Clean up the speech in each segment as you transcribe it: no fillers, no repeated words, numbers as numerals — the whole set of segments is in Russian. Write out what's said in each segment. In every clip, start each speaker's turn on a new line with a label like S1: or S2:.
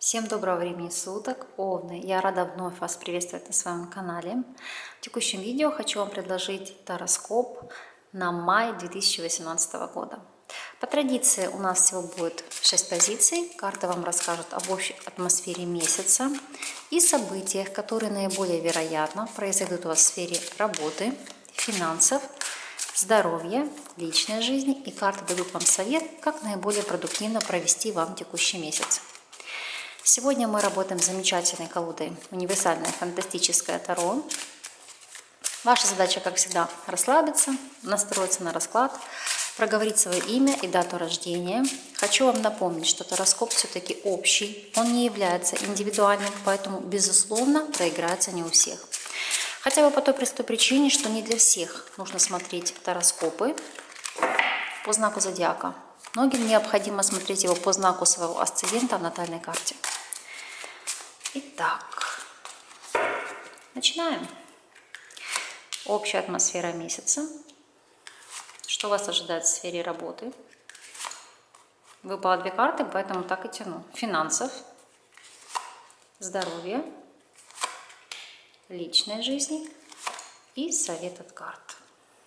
S1: Всем доброго времени суток, Овны! Я рада вновь вас приветствовать на своем канале. В текущем видео хочу вам предложить тароскоп на май 2018 года. По традиции у нас всего будет 6 позиций. Карты вам расскажут об общей атмосфере месяца и событиях, которые наиболее вероятно произойдут у вас в сфере работы, финансов, здоровья, личной жизни. И карты дадут вам совет, как наиболее продуктивно провести вам текущий месяц. Сегодня мы работаем с замечательной колодой «Универсальное фантастическое Таро». Ваша задача, как всегда, расслабиться, настроиться на расклад, проговорить свое имя и дату рождения. Хочу вам напомнить, что тароскоп все-таки общий, он не является индивидуальным, поэтому, безусловно, проиграется не у всех. Хотя бы по той простой причине, что не для всех нужно смотреть тароскопы по знаку зодиака. Многим необходимо смотреть его по знаку своего асцендента в натальной карте. Итак, начинаем. Общая атмосфера месяца. Что вас ожидает в сфере работы? Выпало 2 карты, поэтому так и тяну. Финансов, здоровья, личной жизни и совет от карт.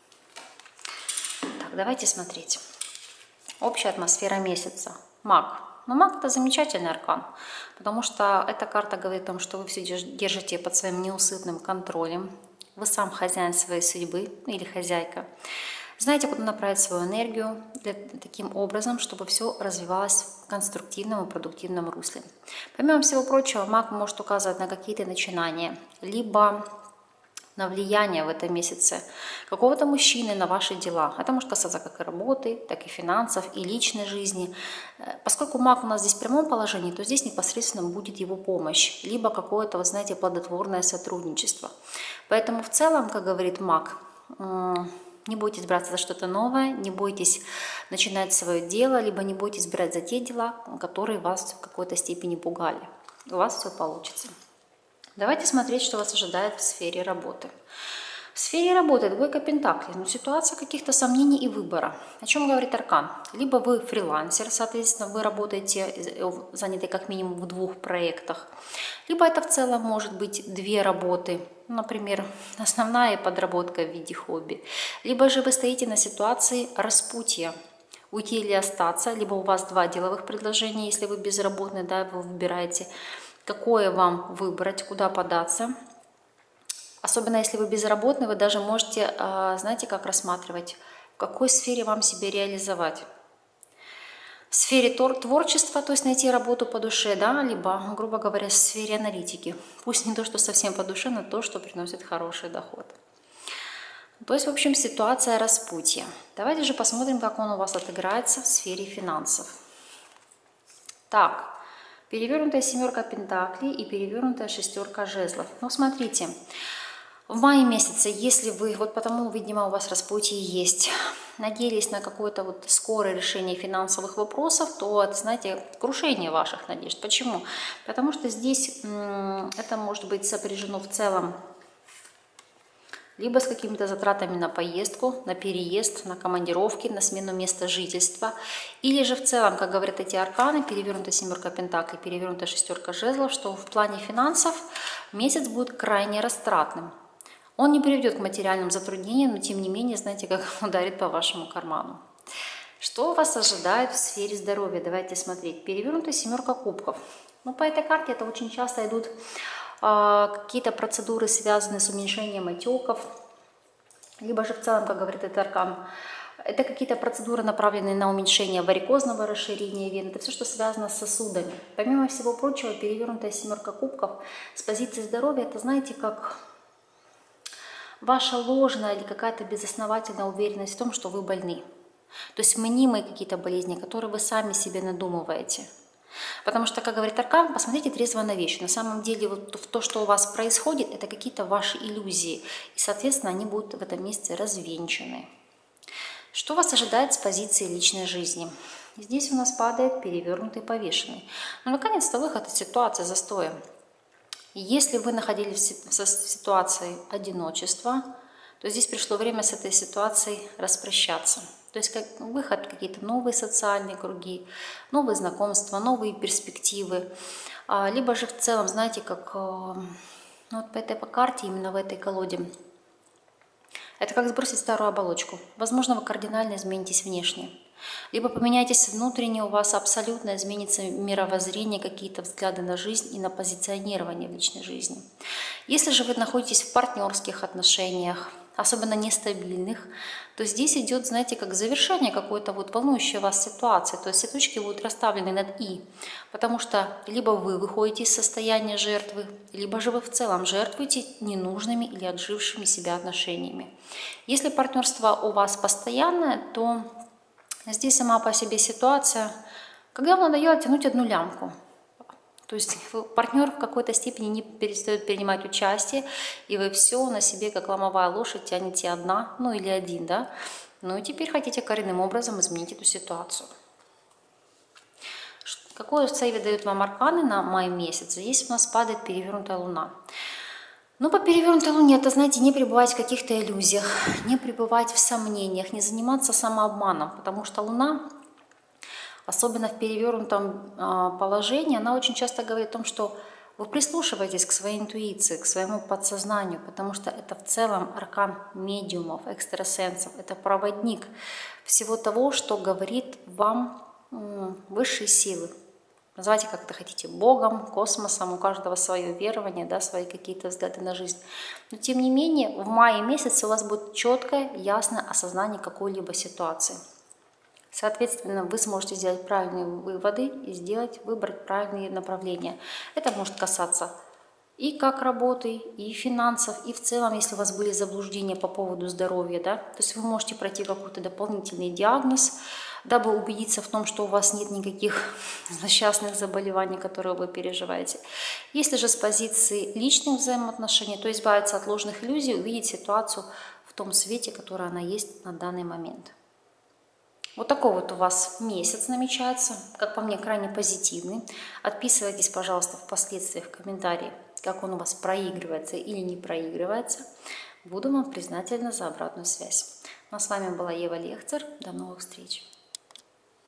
S1: Так, давайте смотреть. Общая атмосфера месяца. Маг. Но маг — это замечательный аркан, потому что эта карта говорит о том, что вы все держите под своим неусыпным контролем. Вы сам хозяин своей судьбы или хозяйка. Знаете, куда направить свою энергию таким образом, чтобы все развивалось в конструктивном и продуктивном русле. Помимо всего прочего, маг может указывать на какие-то начинания, либо на влияние в этом месяце какого-то мужчины на ваши дела. Это может касаться как и работы, так и финансов, и личной жизни. Поскольку маг у нас здесь в прямом положении, то здесь непосредственно будет его помощь, либо какое-то, вы знаете, плодотворное сотрудничество. Поэтому в целом, как говорит маг, не бойтесь браться за что-то новое, не бойтесь начинать свое дело, либо не бойтесь брать за те дела, которые вас в какой-то степени пугали. У вас все получится. Давайте смотреть, что вас ожидает в сфере работы. В сфере работы 2 пентаклей, но ситуация каких-то сомнений и выбора. О чем говорит аркан? Либо вы фрилансер, соответственно, вы работаете, заняты как минимум в 2 проектах, либо это в целом может быть 2 работы, например, основная и подработка в виде хобби, либо же вы стоите на ситуации распутья. Уйти или остаться, либо у вас 2 деловых предложения, если вы безработный, да, вы выбираете, какое вам выбрать, куда податься. Особенно если вы безработный, вы даже можете, знаете, как рассматривать, в какой сфере вам себя реализовать. В сфере творчества, то есть найти работу по душе, да, либо, грубо говоря, в сфере аналитики. Пусть не то, что совсем по душе, но то, что приносит хороший доход. То есть, в общем, ситуация распутья. Давайте же посмотрим, как он у вас отыграется в сфере финансов. Так. Перевернутая 7 пентаклей и перевернутая 6 жезлов. Ну, смотрите, в мае месяце, если вы, вот потому, видимо, у вас распутье есть, надеялись на какое-то вот скорое решение финансовых вопросов, то это, знаете, крушение ваших надежд. Почему? Потому что здесь это может быть сопряжено в целом либо с какими-то затратами на поездку, на переезд, на командировки, на смену места жительства. Или же в целом, как говорят эти арканы, перевернутая 7 пентаклей, перевернутая 6 жезлов, что в плане финансов месяц будет крайне растратным. Он не приведет к материальным затруднениям, но тем не менее, знаете, как ударит по вашему карману. Что вас ожидает в сфере здоровья? Давайте смотреть. Перевернутая 7 кубков. Ну, по этой карте это очень часто идут какие-то процедуры, связанные с уменьшением отеков, либо же в целом, как говорит этот аркан, это какие-то процедуры, направленные на уменьшение варикозного расширения вен. Это все, что связано с сосудами. Помимо всего прочего, перевернутая 7 кубков с позиции здоровья, это, знаете, как ваша ложная или какая-то безосновательная уверенность в том, что вы больны. То есть мнимые какие-то болезни, которые вы сами себе надумываете. Потому что, как говорит аркан, посмотрите трезво на вещи. На самом деле, вот то, что у вас происходит, это какие-то ваши иллюзии. И, соответственно, они будут в этом месте развенчаны. Что вас ожидает с позиции личной жизни? Здесь у нас падает перевернутый повешенный. Но, наконец-то, выход из ситуации застоя. Если вы находились в ситуации одиночества, то здесь пришло время с этой ситуацией распрощаться. То есть как выход в какие-то новые социальные круги, новые знакомства, новые перспективы. Либо же в целом, знаете, как вот по этой карте, именно в этой колоде, это как сбросить старую оболочку. Возможно, вы кардинально изменитесь внешне. Либо поменяйтесь внутренне, у вас абсолютно изменится мировоззрение, какие-то взгляды на жизнь и на позиционирование в личной жизни. Если же вы находитесь в партнерских отношениях, особенно нестабильных, то здесь идет, знаете, как завершение какой-то вот волнующей вас ситуации. То есть все точки будут расставлены над «и». Потому что либо вы выходите из состояния жертвы, либо же вы в целом жертвуете ненужными или отжившими себя отношениями. Если партнерство у вас постоянное, то здесь сама по себе ситуация, когда вам надоело тянуть одну лямку. То есть партнер в какой-то степени не перестает принимать участие, и вы все на себе, как ломовая лошадь, тянете одна, ну или один, да? Ну и теперь хотите коренным образом изменить эту ситуацию. Какой совет дают вам арканы на май месяц? Здесь у нас падает перевернутая луна. Ну, по перевернутой луне, это, знаете, не пребывать в каких-то иллюзиях, не пребывать в сомнениях, не заниматься самообманом, потому что луна, особенно в перевернутом положении, она очень часто говорит о том, что вы прислушиваетесь к своей интуиции, к своему подсознанию, потому что это в целом аркан медиумов, экстрасенсов, это проводник всего того, что говорит вам высшие силы. Называйте как-то хотите, Богом, космосом, у каждого свое верование, да, свои какие-то взгляды на жизнь. Но тем не менее, в мае месяце у вас будет четкое, ясное осознание какой-либо ситуации. Соответственно, вы сможете сделать правильные выводы и выбрать правильные направления. Это может касаться и как работы, и финансов, и в целом, если у вас были заблуждения по поводу здоровья, да, то есть вы можете пройти какой-то дополнительный диагноз, дабы убедиться в том, что у вас нет никаких злосчастных заболеваний, которые вы переживаете. Если же с позиции личных взаимоотношений, то избавиться от ложных иллюзий, увидеть ситуацию в том свете, который она есть на данный момент. Вот такой вот у вас месяц намечается, как по мне, крайне позитивный. Отписывайтесь, пожалуйста, впоследствии в комментарии, как он у вас проигрывается или не проигрывается. Буду вам признательна за обратную связь. Ну а с вами была Ева Лехцер. До новых встреч!